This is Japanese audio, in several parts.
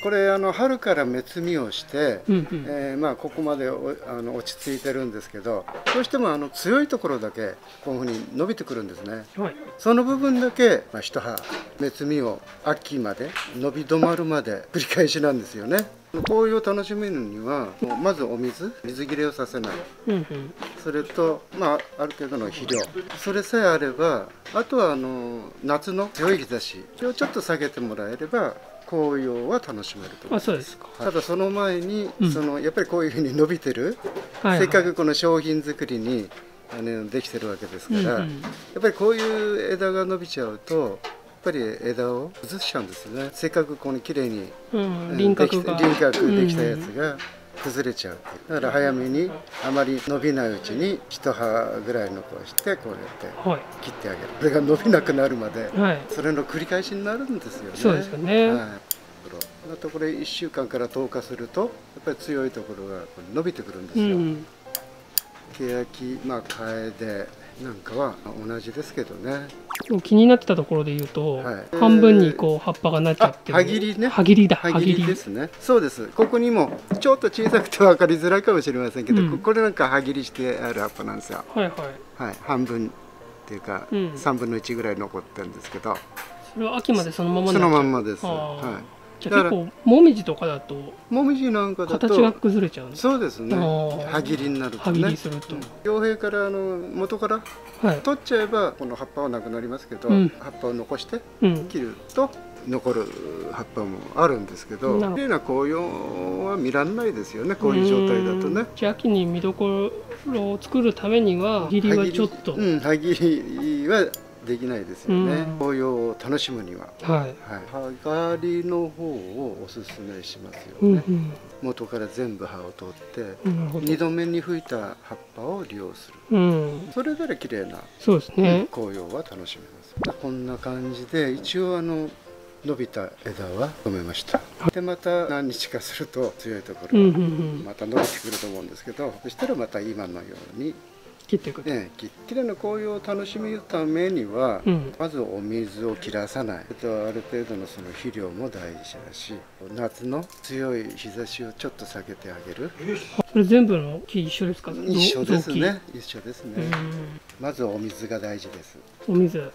これ春から芽摘みをして、 うんここまで落ち着いてるんですけど、どうしても強いところだけこういうふうに伸びてくるんですね。 はい、 その部分だけ、一葉芽摘みを秋まで伸び止まるまで繰り返しなんですよね。紅葉を楽しめるにはまずお水切れをさせない、それと、ある程度の肥料、それさえあれば、あとは夏の強い日差しをちょっと下げてもらえれば紅葉は楽しめると思います。 そうですか。 ただその前に、やっぱりこういうふうに伸びてる、 はいはい、 せっかくこの商品作りにできてるわけですから、やっぱりこういう枝が伸びちゃうとやっぱり枝を崩しちゃうんですね。せっかくこの綺麗に、 輪郭できたやつが崩れちゃう。だから早めにあまり伸びないうちに一葉ぐらい残してこうやって切ってあげる、これが伸びなくなるまで、それの繰り返しになるんですよね。 そうですよね。 あとこれ1週間から10日するとやっぱり強いところが伸びてくるんですよ。欅、カエデなんかは同じですけどね。 気になってたところで言うと、半分にこう葉っぱがなっちゃってる。 葉切りね。 葉切りだ。 葉切りですね。そうです。ここにもちょっと小さくて分かりづらいかもしれませんけど、これなんか葉切りしてある葉っぱなんですよ。半分っていうか、3分の1ぐらい残ってるんですけど。 それは秋までそのまま。 そのまんまです。 じゃあ結構もみじとかだとなんかだと形が崩れちゃう。 そうですね。葉切りになるとね。 葉切りすると。 傭兵から元から取っちゃえばこの葉っぱはなくなりますけど、葉っぱを残して切ると残る葉っぱもあるんですけど、綺麗な紅葉は見らんないですよね。こういう状態だとね。 じゃあ秋に見どころを作るためには葉切りはちょっと。 葉切りはできないですよね。紅葉を楽しむには、葉刈りの方をおすすめしますよね。元から全部葉を取って2度目に吹いた葉っぱを利用する。それぞれ綺麗な紅葉は楽しめます。こんな感じで一応伸びた枝は止めました。でまた何日かすると強いところがまた伸びてくると思うんですけど、そしたらまた今のように切っていく。 きれいな紅葉を楽しむためには、まずお水を切らさない、ある程度のその肥料も大事だし、夏の強い日差しをちょっと避けてあげる。 これ全部の木一緒ですか？ 一緒ですね。一緒ですね。まずお水が大事です。 お水。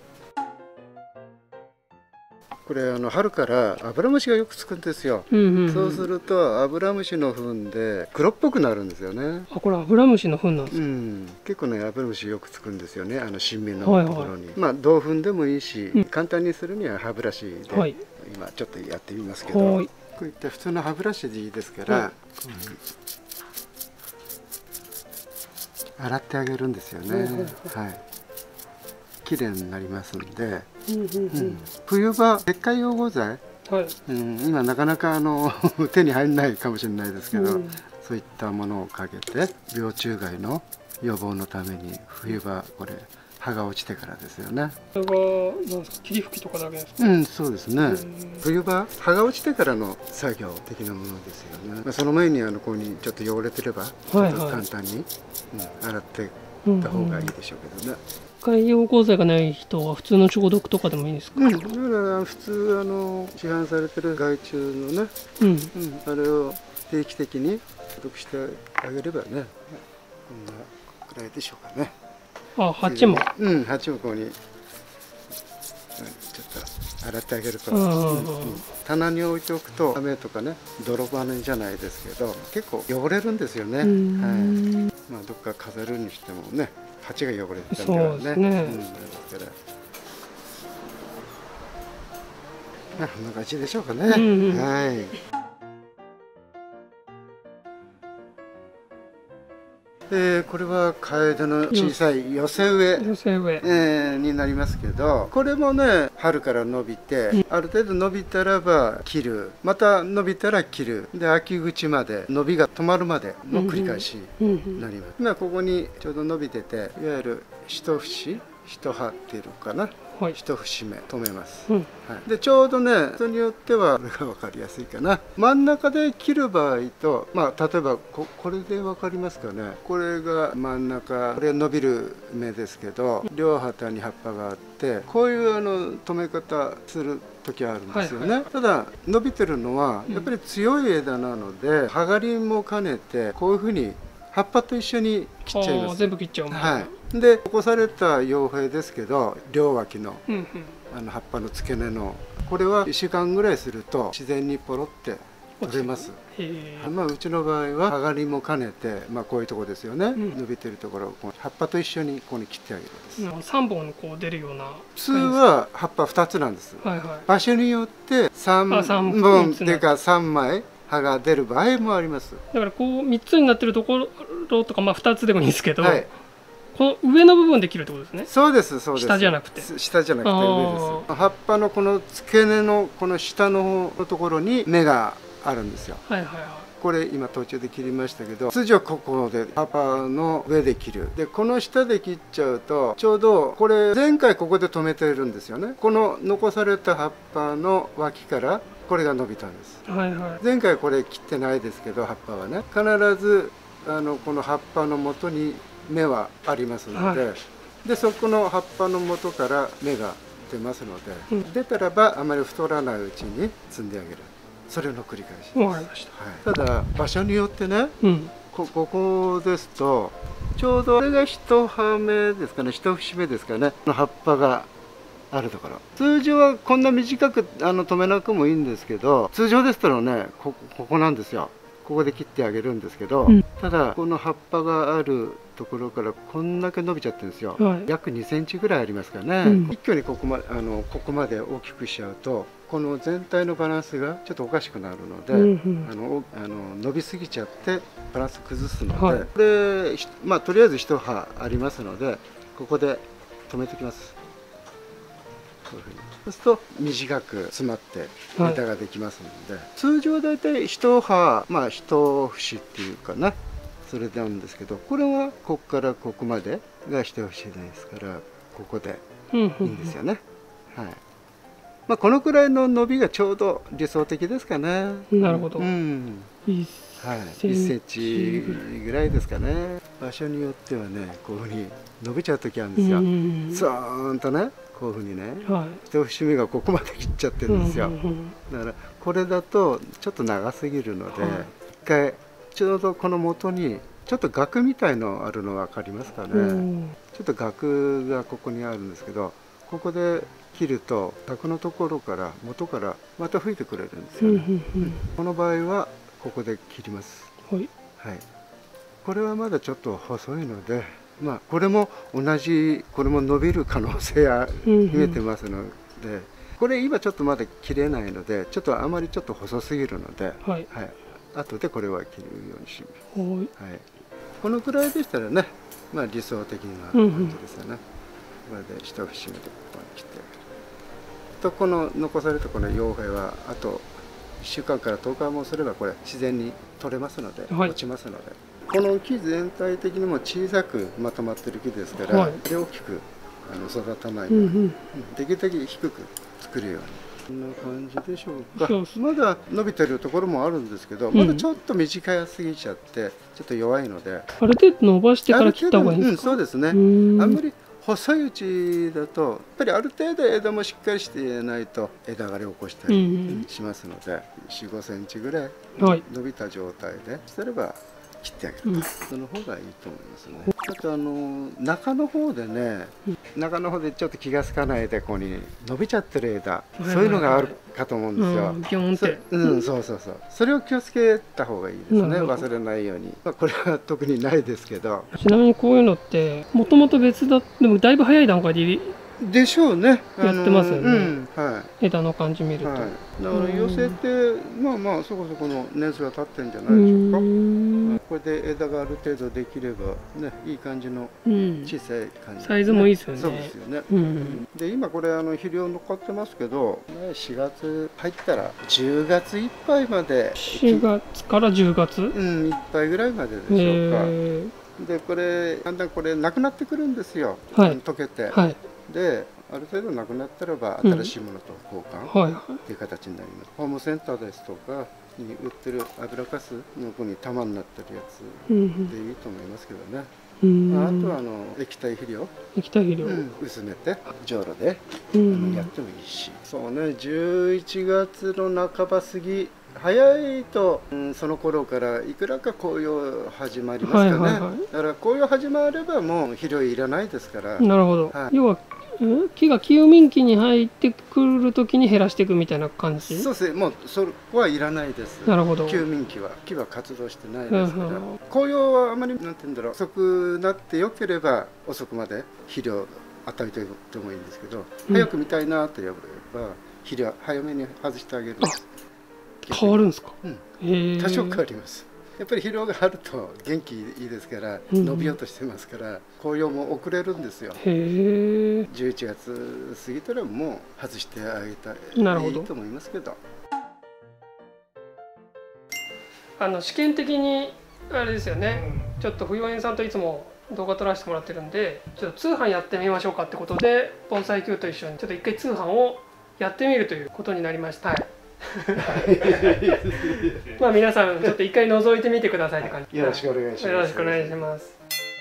これ春からアブラムシがよくつくんですよ。そうするとアブラムシの糞で黒っぽくなるんですよね。 これアブラムシの糞なんですか？ 結構ねアブラムシよくつくんですよね。新芽のところに。銅粉でもいいし、簡単にするには歯ブラシで今ちょっとやってみますけど、こういった普通の歯ブラシでいいですから、洗ってあげるんですよね。綺麗になりますんで、冬場石灰溶合剤、今なかなか手に入らないかもしれないですけど、そういったものをかけて病虫害の予防のために冬場これ葉が落ちてからですよね。 これは霧吹きとかだけですか？そうですね。冬場葉が落ちてからの作業的なものですよね。その前にここにちょっと汚れてれば簡単に洗っていった方がいいでしょうけどね。 海洋鋼材がない人は普通の消毒とかでもいいんですか？ だから普通市販されてる害虫のね、あれを定期的に消毒してあげればね、こんなくらいでしょうかね。 鉢も。 鉢もここにちょっと洗ってあげると、棚に置いておくと雨とかね、泥バネじゃないですけど結構汚れるんですよね。どっか飾るにしてもね。鉢が汚れてたからね。こんな感じでしょうかね。これはカエデの小さい寄せ植えになりますけど、これもね春から伸びて、ある程度伸びたらば切る、また伸びたら切る、で秋口まで伸びが止まるまでの繰り返しになります。今ここにちょうど伸びてて、いわゆる一節一葉っていうのかな、 一節目止めます、はい、でちょうどね人によってはこれが分かりやすいかな。真ん中で切る場合と、まあ、例えばこれで分かりますかね。これが真ん中、これ伸びる芽ですけど両旗に葉っぱがあって、こういう止め方する時あるんですよね。ただ伸びてるのはやっぱり強い枝なので、葉刈りも兼ねてこういうふうに葉っぱと一緒に切っちゃいます。 全部切っちゃう。 はい。で残された葉柄ですけど、両脇の葉っぱの付け根のこれは1週間ぐらいすると自然にポロって取れます。まあうちの場合は葉刈りも兼ねて、まあこういうところですよね。伸びてるところを葉っぱと一緒にここに切ってあげるんです。 3本こう出るような。 普通は葉っぱ2つなんです。場所によって3本っていうか3枚葉が出る場合もあります。 だからこう3つになってるところとか、まあ2つでもいいんですけど、この上の部分で切るってことですね。 そうです、そうです。 下じゃなくて。 下じゃなくて上です。葉っぱのこの付け根のこの下のところに芽があるんですよ。これ今途中で切りましたけど、通常ここで葉っぱの上で切る。でこの下で切っちゃうとちょうどこれ前回ここで止めてるんですよね。この残された葉っぱの脇からこれが伸びたんです。前回これ切ってないですけど、葉っぱはね必ずこの葉っぱの元に芽はありますので、でそこの葉っぱの元から芽が出ますので、出たらばあまり太らないうちに摘んであげる。それの繰り返しです。 わかりました。 ただ場所によってね、ここですとちょうどこれが一葉目ですかね、一節目ですかねの葉っぱがあるところ。通常はこんな短く止めなくもいいんですけど、通常ですとねここなんですよ。ここで切ってあげるんですけど、ただこの葉っぱがあるところからこんだけ伸びちゃってるんですよ。約2センチぐらいありますかね。一挙にここまで大きくしちゃうとこの全体のバランスがちょっとおかしくなるので、伸びすぎちゃってバランス崩すので、これまあとりあえず一葉ありますのでここで止めておきます。こういうふうにそうすると短く詰まって枝ができますので、通常だいたい一葉まあ一節っていうかな、それなんですけど、これはここからここまでが一節ですからここでいいんですよね。はい。まあこのくらいの伸びがちょうど理想的ですかね。 なるほど。 1センチぐらいですかね。場所によってはねこういうふうに伸びちゃう時あるんですよ。スーンとねこういうふうにね、一節目がここまで切っちゃってるんですよ。だからこれだとちょっと長すぎるので、一回ちょうどこの元にちょっと額みたいのあるの分かりますかね。ちょっと額がここにあるんですけど、ここで切ると額のところから元からまた吹いてくれるんですよね。この場合はここで切ります。これはまだちょっと細いので、まあこれも同じ、これも伸びる可能性が秘めてますので、これ今ちょっとまだ切れないので、ちょっとあまりちょっと細すぎるので、後でこれは切るようにします。このくらいでしたらね、まあ理想的な感じですよね。これで一節目でここに切ってあげると、この残されたこの葉柄はあと1週間から10日もすればこれ自然に取れますので、落ちますので、この木全体的にも小さくまとまってる木ですから、大きく育たないように、できるだけ低く作るように。こんな感じでしょうか。まだ伸びてるところもあるんですけど、まだちょっと短すぎちゃってちょっと弱いので、 ある程度伸ばしてから切った方がいいんですか？ そうですね。あんまり細いうちだとやっぱりある程度枝もしっかりしてないと枝枯れを起こしたりしますので、4、5センチぐらい伸びた状態ですれば切ってあげる、その方がいいと思いますね。あと中の方でね、中の方でちょっと気が付かないでここに伸びちゃってる枝、そういうのがあるかと思うんですよ。 ピョンって。 そうそうそう。それを気をつけた方がいいですね。忘れないように。まあこれは特にないですけど。 ちなみにこういうのってもともと別だ、でもだいぶ早い段階でしょうね。 やってますよね。枝の感じ見ると。だから寄せてまあまあそこそこの年数が経ってんじゃないでしょうか。これで枝がある程度できればね、いい感じの小さい感じ。 サイズもいいですよね。 そうですよね。で今これ肥料乗っかってますけど、4月入ったら10月いっぱいまで。 4月から10月？ いっぱいぐらいまででしょうか。でこれだんだんこれなくなってくるんですよ。溶けて。である程度なくなったらば新しいものと交換っていう形になります。ホームセンターですとかに売ってる油かすのこに玉になってるやつでいいと思いますけどね。あとは液体肥料、薄めてじょうろでやってもいいし、そうね、11月の半ば過ぎ、早いと、その頃からいくらか紅葉始まりますかね。だから紅葉始まればもう肥料いらないですから。 なるほど。要は木が休眠期に入ってくるときに減らしていくみたいな感じ。 そうですね、もうそこはいらないです。 なるほど。 休眠期は木は活動してないですから、紅葉はあまりなんて言うんだろう、遅くなってよければ遅くまで肥料与えていってもいいんですけど、早く見たいなと言えば肥料早めに外してあげる。 変わるんですか？ 多少変わります。やっぱり肥料があると元気いいですから、伸びようとしてますから紅葉も遅れるんですよ。11月過ぎたらもう外してあげたらいいと思いますけど。 試験的にあれですよね、ちょっと不用園さんといつも動画撮らせてもらってるんで、ちょっと通販やってみましょうかってことで、盆栽Qと一緒にちょっと一回通販をやってみるということになりました。まあ皆さんちょっと一回覗いてみてくださいって感じ。 よろしくお願いします。 よろしくお願いします。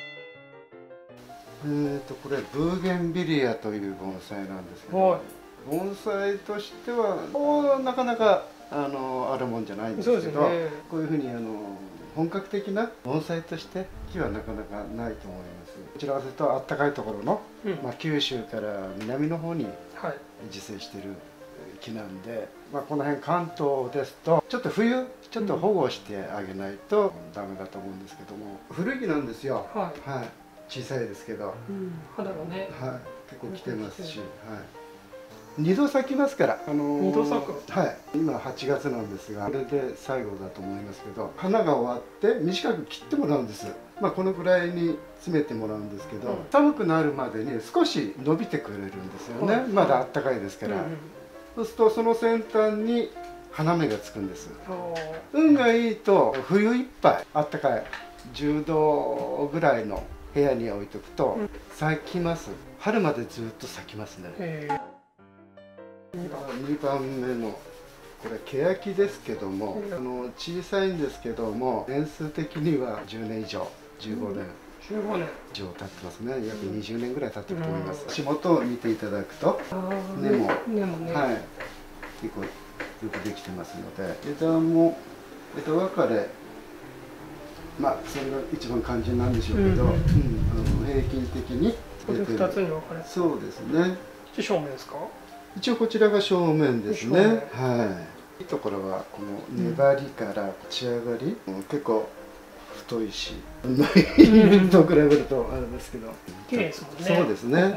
これブーゲンビリアという盆栽なんですけど、盆栽としてはなかなかあるもんじゃないんですけど、こういうふうに本格的な盆栽として木はなかなかないと思います。こちらはというとあったかいところの、九州から南の方に自生している木なんで、この辺関東ですとちょっと冬ちょっと保護してあげないとダメだと思うんですけども、古い木なんですよ。小さいですけど、 肌がね、 結構来てますし、2度咲きますから。 2度咲く。 今8月なんですが、これで最後だと思いますけど、花が終わって短く切ってもらうんです。このぐらいに詰めてもらうんですけど、寒くなるまでに少し伸びてくれるんですよね。まだあったかいですから。そうするとその先端に花芽がつくんです。運がいいと冬いっぱいあったかい10度ぐらいの部屋に置いとくと咲きます。春までずっと咲きますね。2番目のこれ欅ですけども、小さいんですけども年数的には10年以上、15年以上経ってますね。約20年ぐらい経ってると思います。足元を見ていただくと根も結構よくできてますので、枝も枝分かれ、それが一番肝心なんでしょうけど、平均的に 2つに分かれて、 そうですね。 正面ですか？ 一応こちらが正面ですね。いいところはこの粘りから仕上がり、結構太いし、と比べるとあれですけど、 綺麗ですもんね。 そうですね。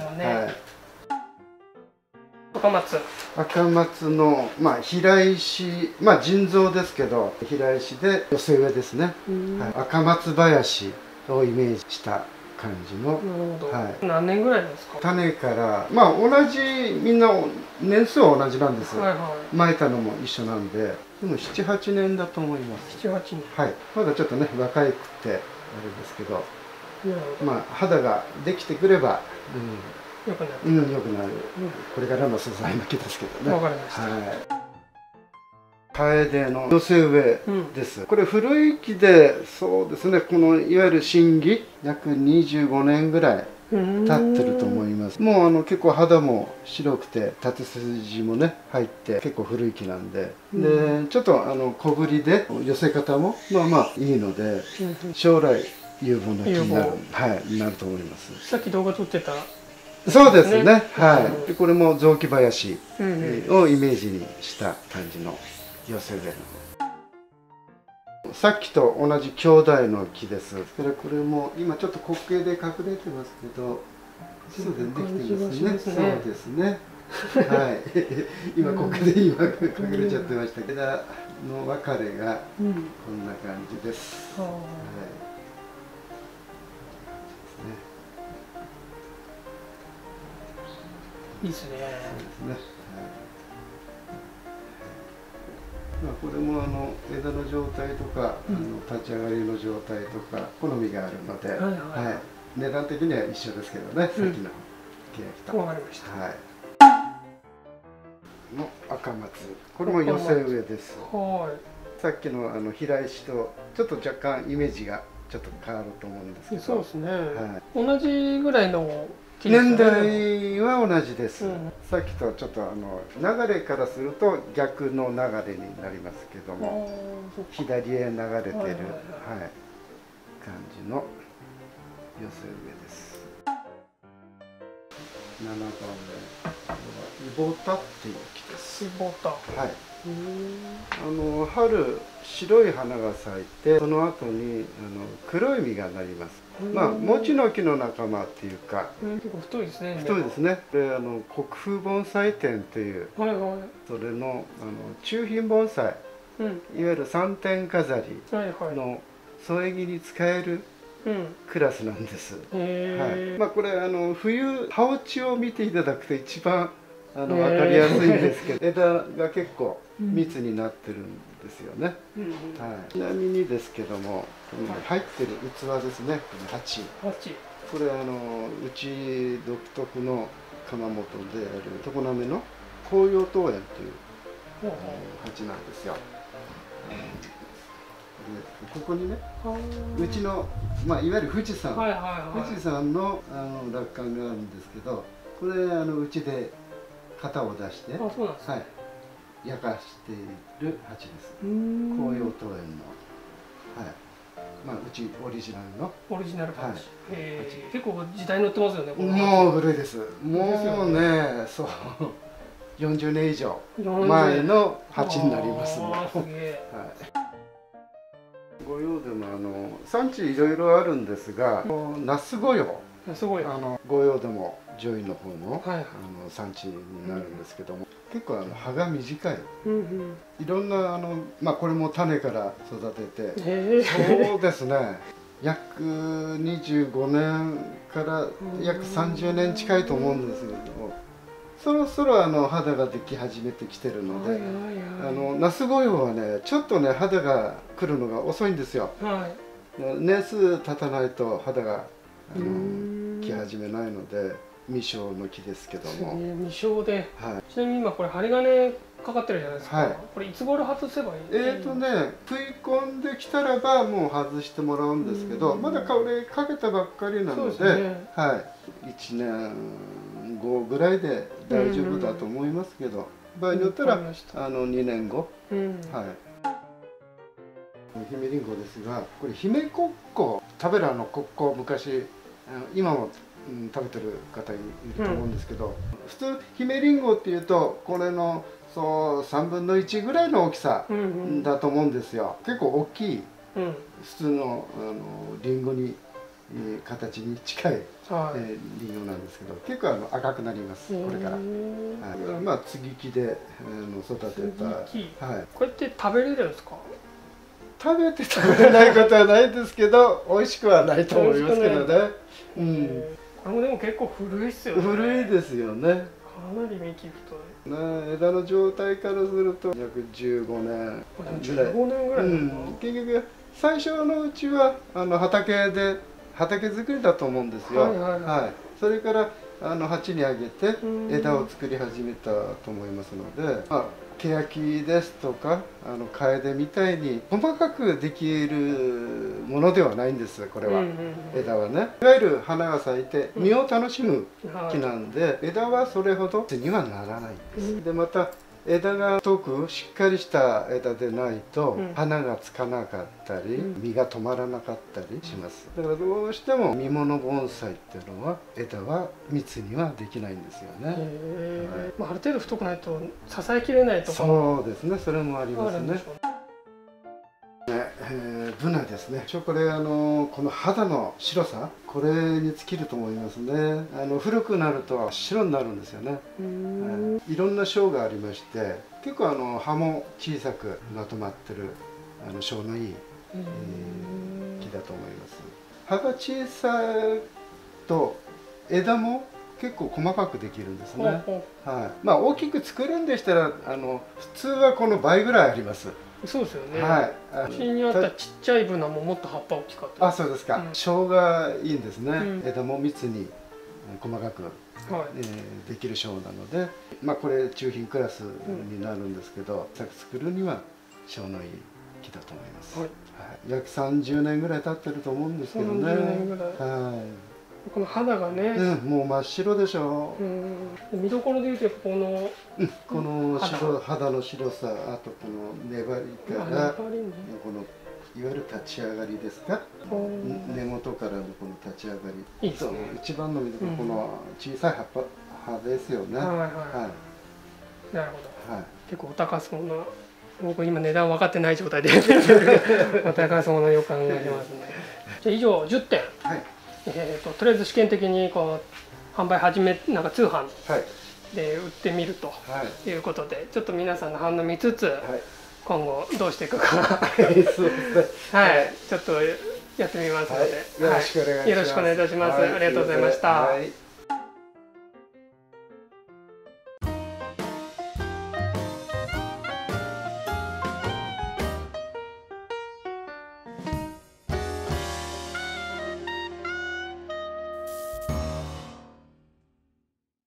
赤松の平石、腎臓ですけど平石で寄せ植えですね。赤松林をイメージした感じの。 何年ぐらいですか？ 種から同じ、みんな年数は同じなんです。まいたのも一緒なんで、でも7、8年だと思います。7、8年。まだちょっとね若いくてあれですけど、肌ができてくれば良くなる。これからの素材の木ですけどね。わかりました。楓の寄せ植えです。これ古い木で、そうですね、このいわゆる新木約25年ぐらい経ってると思います。もう結構肌も白くて縦筋もね入って結構古い木なんで、ちょっと小ぶりで寄せ方もいいので、将来有望な木になると思います。 さっき動画撮ってた。 そうですね。これも雑木林をイメージにした感じの寄せ植え。さっきと同じ兄弟の木です。これも今ちょっと滑稽で隠れてますけど、すぐできてますね。そうですね。今滑稽で隠れちゃってましたけど、枝の分かれがこんな感じです。 いいですね。 これも枝の状態とか、立ち上がりの状態とか好みがあるので、値段的には一緒ですけどね、さっきの。 欅と。 わかりました。 はい。の赤松、これも寄せ植えです。はい。さっきの平石とちょっと若干イメージがちょっと変わると思うんですけど。 そうですね。はい、同じぐらいの年代は同じです。さっきとちょっと流れからすると逆の流れになりますけども、左へ流れてる感じの寄せ植えです。7番目、イボタっていう木です。 イボタ。はい。 春白い花が咲いて、その後に黒い実がなります。まあ餅の木の仲間っていうか、 結構太いですね。 太いですね。これ国風盆栽展という、それの中品盆栽、いわゆる3点飾りの添え木に使えるクラスなんです。はい。まあこれ冬葉落ちを見ていただくと一番分かりやすいんですけど、枝が結構密になってるんですよね。ちなみにですけども、入ってる器ですね、鉢。これうち独特の窯元である常滑の紅葉桃園という鉢なんですよ。ここにね、うちの、まあ、いわゆる富士山の落款があるんですけど、これうちで型を出して、焼かしている鉢です。紅葉桃園の、まあうちオリジナルの鉢。結構時代に乗ってますよね。 もう古いです。もうね、そう40年以上前の鉢になりますね。御用でも産地いろいろあるんですが、那須御用、御用でも上位の方の産地になるんですけども、結構葉が短い、いろんなまあこれも種から育てて、そうですね、約25年から約30年近いと思うんですけれども、そろそろ肌ができ始めてきてるので、那須御用はねちょっとね肌が来るのが遅いんですよ。年数経たないと肌が来始めないので、未生の木ですけども。 未生で、ちなみに今これ針金かかってるじゃないですか。これいつ頃外せばいい？ 食い込んできたらばもう外してもらうんですけど、まだこれかけたばっかりなので、1年後ぐらいで大丈夫だと思いますけど、場合によったら2年後、姫りんごですが、これ姫コッコ、食べるコッコ、昔今も食べてる方いると思うんですけど、普通姫りんごっていうとこれの3分の1ぐらいの大きさだと思うんですよ。結構大きい、普通のりんごに形に近いりんごなんですけど、結構赤くなります、これから。まあ接ぎ木で育てた。 これって食べれるんですか？ 食べて食べれないことはないですけど、美味しくはないと思いますけどね。 これもでも結構古いっすよね。 古いですよね。 かなり幹太い。 枝の状態からすると約15年ぐらい。 15年ぐらい。 結局最初のうちは畑作りだと思うんですよ。それから鉢にあげて枝を作り始めたと思いますので、欅ですとか楓みたいに細かくできるものではないんです。これは枝はね、いわゆる花が咲いて実を楽しむ木なんで、枝はそれほどにはならないんです。でまた枝が太くしっかりした枝でないと花がつかなかったり実が止まらなかったりします。だからどうしても実もの盆栽っていうのは枝は密にはできないんですよね。 ある程度太くないと支えきれないとか。 そうですね、それもありますね。ブナですね。これこの肌の白さ、これに尽きると思いますね。古くなると白になるんですよね。いろんな章がありまして、結構葉も小さくまとまってる章のいい木だと思います。葉が小さいと枝も結構細かくできるんですね。まあ大きく作るんでしたら普通はこの倍ぐらいあります。 そうですよね。うちにあったちっちゃいブナももっと葉っぱ大きかった。 そうですか。生姜いいんですね。枝も密に細かく、 はい、 できる小なので、これ中品クラスになるんですけど、作るには小のいい木だと思います。はい、約30年ぐらい経ってると思うんですけどね。 30年ぐらい。はい。この肌がね、 もう真っ白でしょ。 見どころでいうとこの肌の白さ、あとこの粘りから、このいわゆる立ち上がりですか、根元からのこの立ち上がり、いいですね。一番の見どころ、この小さい葉ですよね。はいはい。なるほど。はい。結構お高そうな、僕今値段分かってない状態でお高そうな予感がしますね。じゃあ以上10点。はい。とりあえず試験的にこう販売なんか通販で売ってみるということで、ちょっと皆さんの反応見つつ、今後どうしていくかはい、ちょっとやってみますので、よろしくお願いいたします。ありがとうございました。